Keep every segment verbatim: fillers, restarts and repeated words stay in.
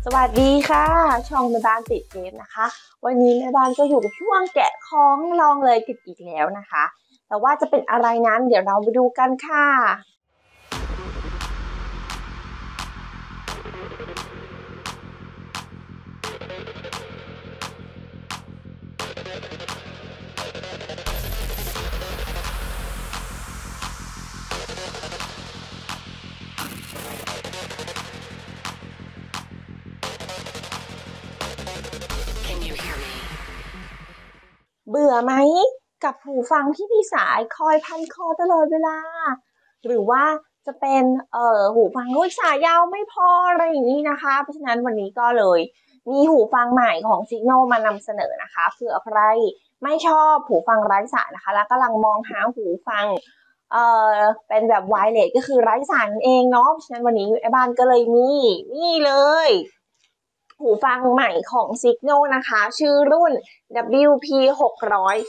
วัสดีค่ะช่องแม่บ้านติดเกมนะคะวันนี้แม่บ้านก็อยู่กับช่วงแกะของลองเลยกันอีกแล้วนะคะแต่ว่าจะเป็นอะไรนั้นเดี๋ยวเราไปดูกันค่ะเบื่อไหมกับหูฟังที่มีสายคอยพันคอตลอดเวลาหรือว่าจะเป็นเอ่อหูฟังด้วยสายยาวไม่พออะไรอย่างนี้นะคะเพราะฉะนั้นวันนี้ก็เลยมีหูฟังใหม่ของ Signo มานำเสนอนะคะเผื่อใครไม่ชอบหูฟังไร้สายนะคะแล้วกำลังมองหาหูฟังเอ่อเป็นแบบไวเลสก็คือไร้สายนั่นเองเนาะเพราะฉะนั้นวันนี้แม่บ้านก็เลยมีนี่เลยหูฟังใหม่ของ Signo นะคะชื่อรุ่น ดับเบิลยู พี หกร้อย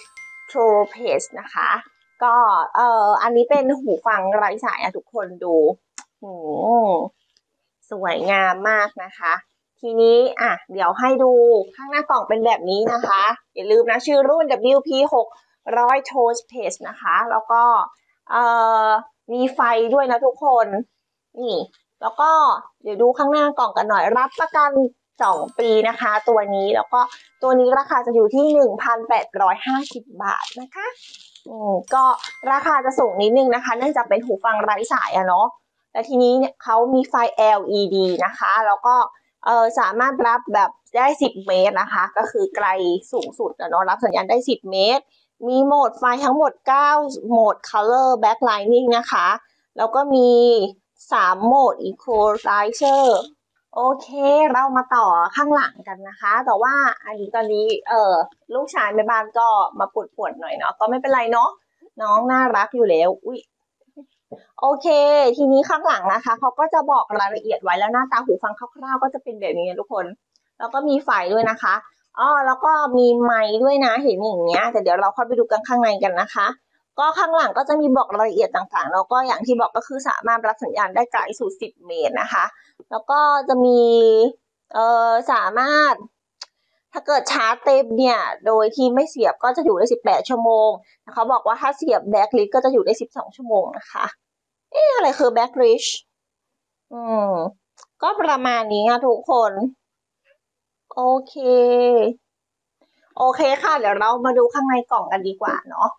Tropez นะคะก็เอ่ออันนี้เป็นหูฟังไร้สายอะทุกคนดูโอ้สวยงามมากนะคะทีนี้อ่ะเดี๋ยวให้ดูข้างหน้ากล่องเป็นแบบนี้นะคะอย่าลืมนะชื่อรุ่น ดับเบิลยู พี หกร้อย Tropez นะคะแล้วก็เอ่อมีไฟด้วยนะทุกคนนี่แล้วก็เดี๋ยวดูข้างหน้ากล่องกันหน่อยรับประกันสองปีนะคะตัวนี้แล้วก็ตัวนี้ราคาจะอยู่ที่ หนึ่งพันแปดร้อยห้าสิบ บาทนะคะอืมก็ราคาจะสูงนิดนึงนะคะเนื่องจากเป็นหูฟังไร้สายอะเนาะแต่ทีนี้เนี่ยเขามีไฟ แอล อี ดี นะคะแล้วก็เออสามารถรับแบบได้สิบเมตรนะคะก็คือไกลสูงสุดอะเนาะรับสัญญาณได้สิบเมตรมีโหมดไฟทั้งหมดเก้าโหมด Color Backlighting นะคะแล้วก็มีสามโหมด Equalizer โอเคเรามาต่อข้างหลังกันนะคะแต่ว่าอันนี้ตอนนี้เออลูกชายแม่บ้านก็มาปวดๆหน่อยเนาะก็ไม่เป็นไรเนาะน้องน่ารักอยู่แล้วอุ้ยโอเคทีนี้ข้างหลังนะคะเขาก็จะบอกรายละเอียดไว้แล้วหน้าตาหูฟังคร่าวๆก็จะเป็นแบบนี้ทุกคนแล้วก็มีไฟด้วยนะคะอ๋อแล้วก็มีไมค์ด้วยนะเห็นอย่างเงี้ยแต่เดี๋ยวเราเข้าไปดูกันข้างในกันนะคะก็ข้างหลังก็จะมีบอกรายละเอียดต่างๆแล้วก็อย่างที่บอกก็คือสามารถรับสัญญาณได้ไกลสุดสิบเมตรนะคะแล้วก็จะมีเอ่อสามารถถ้าเกิดชาร์จเต็มเนี่ยโดยที่ไม่เสียบก็จะอยู่ได้สิบแปดชั่วโมงเขาบอกว่าถ้าเสียบแบ็คลิสก็จะอยู่ได้สิบสองชั่วโมงนะคะเอ๊ะอะไรคือแบ็คลิสอืมก็ประมาณนี้ค่ะทุกคนโอเคโอเคค่ะเดี๋ยวเรามาดูข้างในกล่องกันดีกว่าเนาะ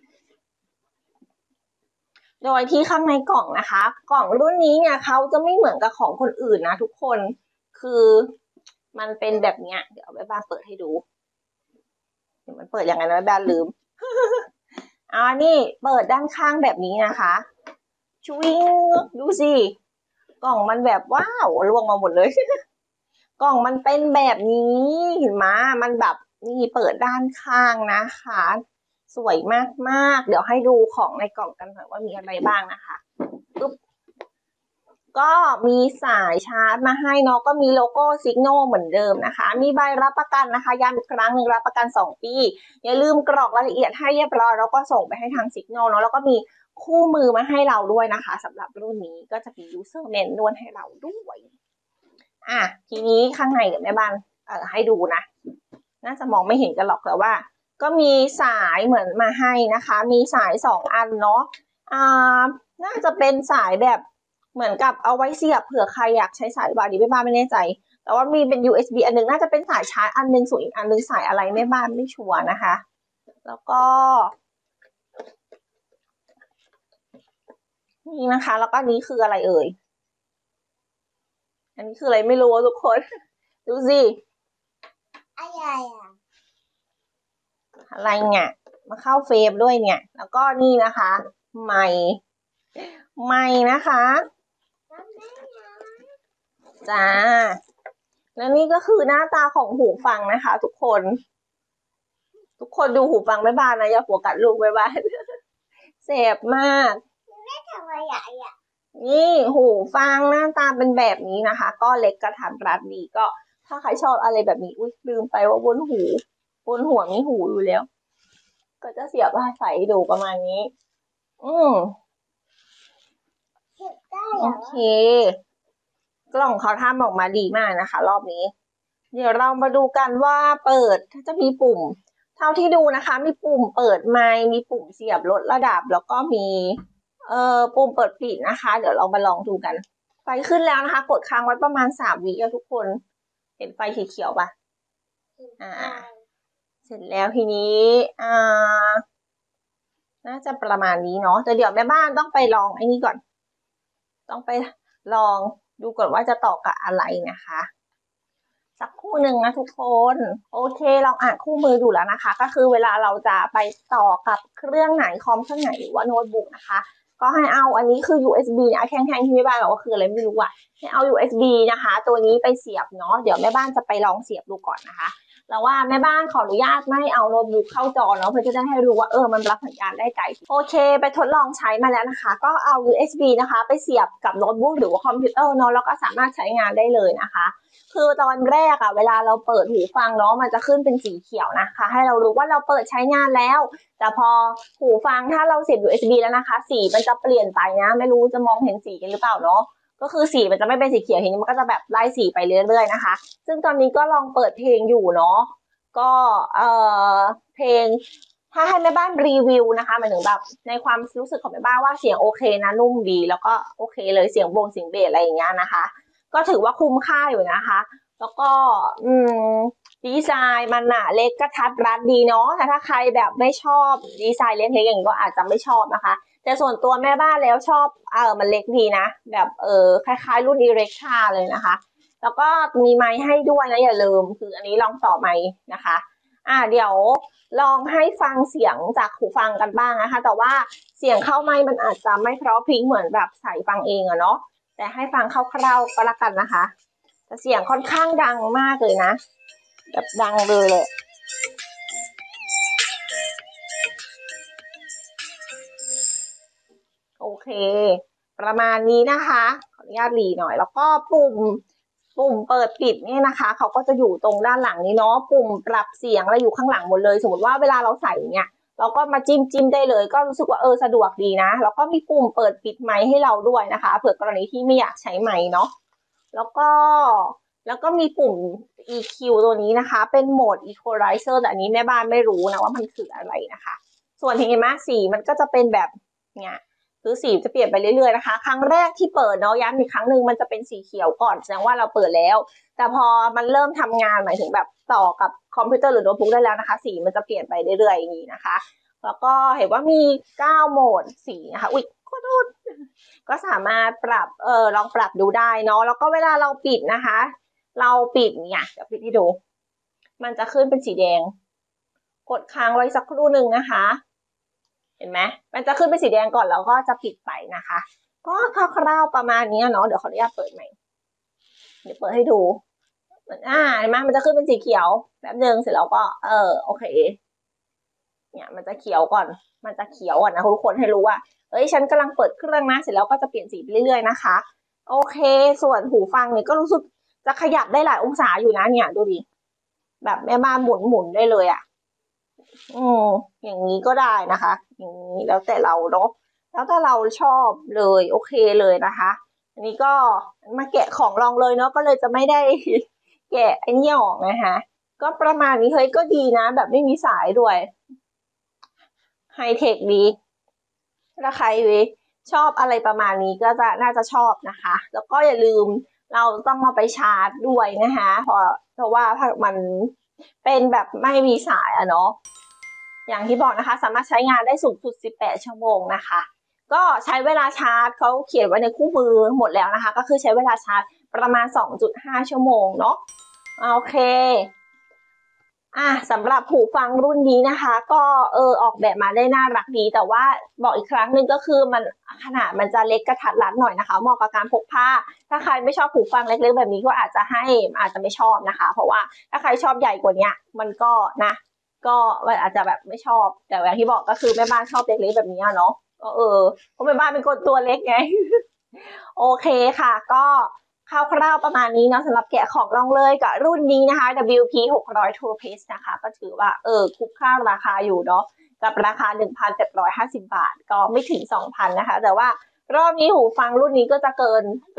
โดยที่ข้างในกล่องนะคะกล่องรุ่นนี้เนี่ยเขาจะไม่เหมือนกับของคนอื่นนะทุกคนคือมันเป็นแบบเนี้ยเดี๋ยวแม่บ้านเปิดให้ดูเดี๋ยวมันเปิดยังไงนะแม่บ้านลืมอ่านี่เปิดด้านข้างแบบนี้นะคะชุยดูสิกล่องมันแบบว้าวล่วงมาหมดเลยกล่องมันเป็นแบบนี้เห็นไหมมันแบบนี่เปิดด้านข้างนะคะสวยมากๆเดี๋ยวให้ดูของในกล่องกันหน่อยว่ามีอะไรบ้างนะคะปึ๊บก็มีสายชาร์จมาให้เนาะก็มีโลโก้ Signo เหมือนเดิมนะคะมีใบรับประกันนะคะย้ำอีกครั้งหนึ่งรับประกันสองปีอย่าลืมกรอกรายละเอียดให้เรียบร้อยแล้วก็ส่งไปให้ทาง Signo เนาะแล้วก็มีคู่มือมาให้เราด้วยนะคะสำหรับรุ่นนี้ก็จะมี user manual ให้เราด้วยอ่ะทีนี้ข้างในเดี๋ยวแม่บ้านเอ่อให้ดูนะน่าจะมองไม่เห็นกันหรอกแต่ว่าก็มีสายเหมือนมาให้นะคะมีสายสองอันเนาะอ่าน่าจะเป็นสายแบบเหมือนกับเอาไว้เสียบเผื่อใครอยากใช้สายบาร์ดีแม่บ้านไม่แน่ใจแต่ว่ามีเป็น ยู เอส บี อันนึงน่าจะเป็นสายชาร์จอันนึงส่วนอีกอันนึงสายอะไรแม่บ้านไม่ชัวร์นะคะแล้วก็นี่นะคะแล้วก็นี้คืออะไรเอ่ยอันนี้คืออะไรไม่รู้ทุกคนดูสิอะไรอ่ะอะไรเนี่ยมาเข้าเฟรมด้วยเนี่ยแล้วก็นี่นะคะไมค์ไมค์นะคะจ้าแล้วนี่ก็คือหน้าตาของหูฟังนะคะทุกคนทุกคนดูหูฟังแม่บ้านนะอย่าโฟกัสลูกแม่บ้านเจ็บมากแม่ทำอะไรอ่ะนี่หูฟังหน้าตาเป็นแบบนี้นะคะก็เล็กกระทัดรัดดีก็ถ้าใครชอบอะไรแบบนี้อุ้ยลืมไปว่าบนหูบนหัวมีหูอยู่แล้วก็จะเสียบใส่ดูประมาณนี้อืมโอเคกล่องเขาทำออกมาดีมากนะคะรอบนี้ เดี๋ยวเรามาดูกันว่าเปิดถ้าจะมีปุ่มเท่าที่ดูนะคะมีปุ่มเปิดไมค์มีปุ่มเสียบลดระดับแล้วก็มีเอ่อปุ่มเปิดปิดนะคะเดี๋ยวเรามาลองดูกันไฟขึ้นแล้วนะคะกดค้างไว้ประมาณสามวิทุกคนเห็นไฟสีเขียวปะอ่าเสร็จแล้วทีนี้อ่าน่าจะประมาณนี้เนาะแต่เดี๋ยวแม่บ้านต้องไปลองไอ้นี่ก่อนต้องไปลองดูก่อนว่าจะต่อกับอะไรนะคะสักคู่หนึ่งนะทุกคนโอเคเราอ่านคู่มือดูแล้วนะคะก็คือเวลาเราจะไปต่อกับเครื่องไหนคอมเครื่องไหนหรือว่าโน้ตบุ๊กนะคะก็ให้เอาอันนี้คือ ยู เอส บี นะแข็งๆที่แม่บ้านบอกว่าคืออะไรไม่รู้อะให้เอา ยู เอส บี นะคะตัวนี้ไปเสียบเนาะเดี๋ยวแม่บ้านจะไปลองเสียบดูก่อนนะคะแล้วว่าแม่บ้านขออนุญาตไม่เอาโน้ตบุ๊กเข้าจอเนาะเพื่อจะได้ให้รู้ว่าเออมันรับสัญญาณได้ไกลโอเคไปทดลองใช้มาแล้วนะคะก็เอา ยู เอส บี นะคะไปเสียบกับโน้ตบุ๊กหรือว่าคอมพิวเตอร์เนาะแล้วก็สามารถใช้งานได้เลยนะคะคือตอนแรกอะเวลาเราเปิดหูฟังเนาะมันจะขึ้นเป็นสีเขียวนะคะให้เรารู้ว่าเราเปิดใช้งานแล้วแต่พอหูฟังถ้าเราเสียบ ยู เอส บี แล้วนะคะสีมันจะเปลี่ยนไปนะไม่รู้จะมองเห็นสีกันหรือเปล่าเนาะก็คือสีมันจะไม่เป็นสีเขียวทีนี้มันก็จะแบบไล่สีไปเรื่อยๆนะคะซึ่งตอนนี้ก็ลองเปิดเพลงอยู่เนาะก็เอ่อเพลงถ้าให้แม่บ้านรีวิวนะคะหมายถึงแบบในความรู้สึกของแม่บ้านว่าเสียงโอเคนะนุ่มดีแล้วก็โอเคเลยเสียงวงเสียงเบสอะไรอย่างเงี้ยนะคะก็ถือว่าคุ้มค่าอยู่นะคะแล้วก็อืมดีไซน์มันอะเล็กกระทัดรัดดีเนาะแต่ถ้าใครแบบไม่ชอบดีไซน์เล็กๆอย่างนี้ก็อาจจะไม่ชอบนะคะแต่ส่วนตัวแม่บ้านแล้วชอบเออมันเล็กดีนะแบบเออคล้ายๆรุ่น Electra เลยนะคะแล้วก็มีไมค์ให้ด้วยนะอย่าลืมคืออันนี้ลองต่อไมค์นะคะอ่าเดี๋ยวลองให้ฟังเสียงจากหูฟังกันบ้างนะคะแต่ว่าเสียงเข้าไมค์มันอาจจะไม่เพราะพริ้งเหมือนแบบใส่ฟังเองอะเนาะแต่ให้ฟังคร่าวๆก็แล้วกันนะคะแต่เสียงค่อนข้างดังมากเลยนะแบบดังเลยเลยโอเคประมาณนี้นะคะขออนุญาตหลีหน่อยแล้วก็ปุ่มปุ่มเปิดปิดนี่นะคะเขาก็จะอยู่ตรงด้านหลังนี้เนาะปุ่มปรับเสียงอะไรอยู่ข้างหลังหมดเลยสมมติว่าเวลาเราใส่เนี่ยเราก็มาจิ้มจิ้มได้เลยก็รู้สึกว่าเออสะดวกดีนะแล้วก็มีปุ่มเปิดปิดไมค์ให้เราด้วยนะคะเผื่อกรณีที่ไม่อยากใช้ไมค์เนาะแล้วก็แล้วก็มีปุ่ม อี คิว ตัวนี้นะคะเป็นโหมด Equalizer แต่อันนี้แม่บ้านไม่รู้นะว่ามันคืออะไรนะคะส่วนเห็นไหมสีมันก็จะเป็นแบบเนี้ยคือสีจะเปลี่ยนไปเรื่อยๆนะคะครั้งแรกที่เปิดเนาะย้ำอีกครั้งหนึ่งมันจะเป็นสีเขียวก่อนแสดงว่าเราเปิดแล้วแต่พอมันเริ่มทำงานหมายถึงแบบต่อกับคอมพิวเตอร์หรือโน้ตบุ๊กได้แล้วนะคะสีมันจะเปลี่ยนไปเรื่อยๆอย่างนี้นะคะแล้วก็เห็นว่ามีเก้าโหมดสีนะคะอุ๊ยขอโทษก็สามารถปรับเออลองปรับดูได้เนาะแล้วก็เวลาเราปิดนะคะเราปิดเนี่ยเดี๋ยวปิดให้ดูมันจะขึ้นเป็นสีแดงกดค้างไว้สักครู่หนึ่งนะคะเห็นไหมมันจะขึ้นเป็นสีแดงก่อนแล้วก็จะปิดไปนะคะก็คร่าวๆประมาณนี้เนาะเดี๋ยวขออนุญาตเปิดใหม่เดี๋ยวเปิดให้ดูอ่าเห็นไหมมันจะขึ้นเป็นสีเขียวแป๊บนึงเสร็จแล้วก็เออโอเคเนี่ยมันจะเขียวก่อนมันจะเขียวก่อนนะทุกคนให้รู้ว่าเอ้ยฉันกำลังเปิดเครื่องนะเสร็จแล้วก็จะเปลี่ยนสีไปเรื่อยๆนะคะโอเคส่วนหูฟังเนี่ยก็รู้สึกจะขยับได้หลายองศาอยู่นะเนี่ยดูดิแบบแม่บ้านหมุนหมุนได้เลยอ่ะอืมอย่างนี้ก็ได้นะคะอย่างนี้แล้วแต่เราเนาะแล้วถ้าเราชอบเลยโอเคเลยนะคะอันนี้ก็มาแกะของลองเลยเนาะก็เลยจะไม่ได้แกะไอ้นี่ออกนะคะก็ประมาณนี้เฮ้ยก็ดีนะแบบไม่มีสายด้วยไฮเทคดีถ้าใครชอบอะไรประมาณนี้ก็จะน่าจะชอบนะคะแล้วก็อย่าลืมเราต้องเอาไปชาร์จด้วยนะคะเพราะเพราะว่ามันเป็นแบบไม่มีสายอะเนาะอย่างที่บอกนะคะสามารถใช้งานได้สูงสุดสิบแปดชั่วโมงนะคะก็ใช้เวลาชาร์จเขาเขียนไว้ในคู่มือหมดแล้วนะคะก็คือใช้เวลาชาร์จประมาณ สองจุดห้า ชั่วโมงเนาะโอเคอ่ะสำหรับหูฟังรุ่นนี้นะคะก็เออออกแบบมาได้น่ารักดีแต่ว่าบอกอีกครั้งหนึ่งก็คือมันขนาดมันจะเล็กกระทัดรัดหน่อยนะคะเหมาะกับการพกพาถ้าใครไม่ชอบหูฟังเล็กๆแบบนี้ก็อาจจะให้อาจจะไม่ชอบนะคะเพราะว่าถ้าใครชอบใหญ่กว่านี้มันก็นะก็มันอาจจะแบบไม่ชอบแต่อย่างที่บอกก็คือแม่บ้านชอบเล็กๆแบบนี้เนาะก็เออเพราะแม่บ้านเป็นคนตัวเล็กไง โอเคค่ะก็คร่าวๆประมาณนี้เนาะสำหรับแกะของลองเลยกับรุ่นนี้นะคะ ดับเบิลยู พี หกร้อย True Pace นะคะก็ถือว่าเออคุ้มค่าราคาอยู่เนาะกับราคา หนึ่งพันเจ็ดร้อยห้าสิบ บาทก็ไม่ถึง สองพัน นะคะแต่ว่ารอบนี้หูฟังรุ่นนี้ก็จะเกินหลัก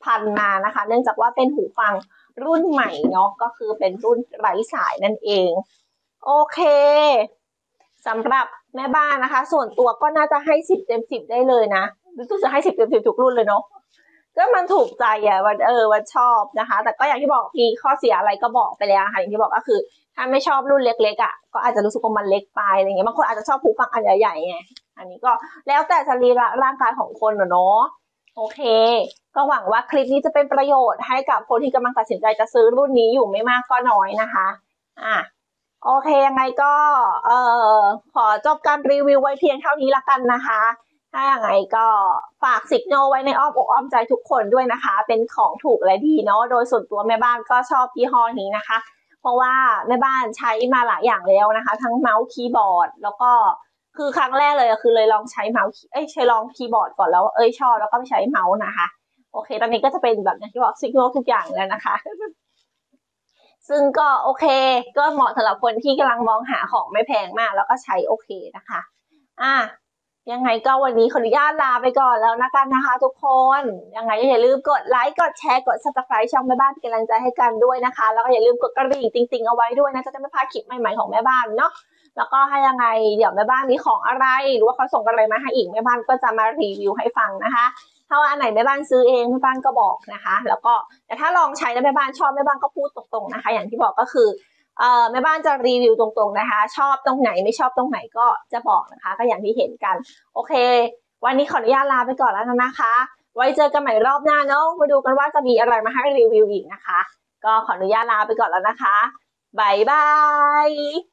พันมานะคะเนื่องจากว่าเป็นหูฟังรุ่นใหม่เนาะก็คือเป็นรุ่นไร้สายนั่นเองโอเคสำหรับแม่บ้านนะคะส่วนตัวก็น่าจะให้สิบเต็มสิบได้เลยนะรู้สึกจะให้สิบเต็มสิบทุกรุ่นเลยเนาะก็มันถูกใจอ่ะวันเออวันชอบนะคะแต่ก็อย่างที่บอกมีข้อเสียอะไรก็บอกไปแล้วค่ะอย่างที่บอกก็คือถ้าไม่ชอบรุ่นเล็กๆอ่ะก็อาจจะรู้สึกว่ามันเล็กไปอะไรเงี้ยบางคนอาจจะชอบหูฟังอันใหญ่ๆไงอันนี้ก็แล้วแต่สรีระร่างกายของคนเนาะโอเคก็หวังว่าคลิปนี้จะเป็นประโยชน์ให้กับคนที่กำลังตัดสินใจจะซื้อรุ่นนี้อยู่ไม่มากก็น้อยนะคะอ่ะโอเคยังไงก็เอ่อขอจบการรีวิวไว้เพียงเท่านี้ละกันนะคะถ้าอย่างไรก็ฝากสิกโนไว้ในอ้อมอกอ้อมใจทุกคนด้วยนะคะเป็นของถูกและดีเนาะโดยส่วนตัวแม่บ้านก็ชอบยี่ห้อนี้นะคะเพราะว่าแม่บ้านใช้มาหลายอย่างแล้วนะคะทั้งเมาส์คีย์บอร์ดแล้วก็คือครั้งแรกเลยคือเลยลองใช้เมาส์เอ้ยใช้ลองคีย์บอร์ดก่อนแล้วเอ้ยชอบแล้วก็ไปใช้เมาส์นะคะโอเคตอนนี้ก็จะเป็นแบบที่บอกสิกโนทุกอย่างแล้วนะคะซึ่งก็โอเคก็เหมาะสำหรับคนที่กำลังมองหาของไม่แพงมากแล้วก็ใช้โอเคนะคะอ่ะยังไงก็วันนี้ขออนุญาตลาไปก่อนแล้วนะกันนะคะทุกคนยังไงก็อย่าลืมกดไลค์กดแชร์กด ซับสไครบ์ ช่องแม่บ้านเป็นกำลังใจให้กันด้วยนะคะแล้วก็อย่าลืมกดกระดิ่งติ๊งๆเอาไว้ด้วยนะจะได้ไม่พลาดคลิปใหม่ๆของแม่บ้านเนาะแล้วก็ให้ยังไงเดี๋ยวแม่บ้านมีของอะไรหรือว่าเขาส่งอะไรมาให้อีกแม่บ้านก็จะมารีวิวให้ฟังนะคะถ้าว่าอันไหนแม่บ้านซื้อเองแม่บ้านก็บอกนะคะแล้วก็แต่ถ้าลองใช้แล้วแม่บ้านชอบแม่บ้านก็พูดตรงๆนะคะอย่างที่บอกก็คือเอ่อแม่บ้านจะรีวิวตรงๆนะคะชอบตรงไหนไม่ชอบตรงไหนก็จะบอกนะคะก็อย่างที่เห็นกันโอเควันนี้ขออนุญาตลาไปก่อนแล้วนะคะไว้เจอกันใหม่รอบหน้าเนาะมาดูกันว่าจะมีอะไรมาให้รีวิวอีกนะคะก็ขออนุญาตลาไปก่อนแล้วนะคะบ๊ายบาย